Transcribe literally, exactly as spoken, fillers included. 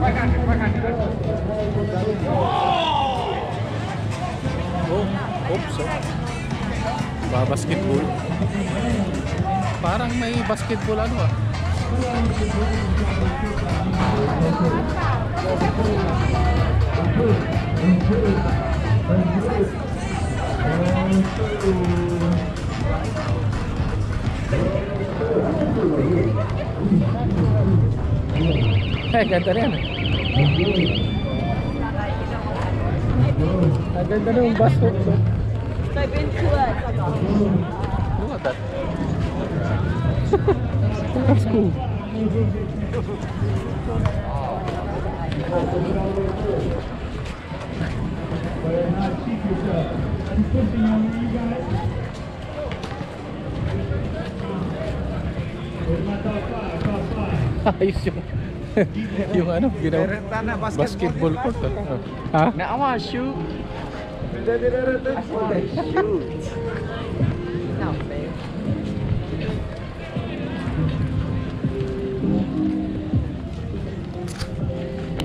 Oh, oops. Oh. Ba basketball. Parang may basketball ano ah. Eh, ganda rin. Ang ganda ng basket. I've been to a Look at that. That's cool. Ayos yung yung ano, ginawa basketball court. Ha? Now I want to shoot. I want to shoot.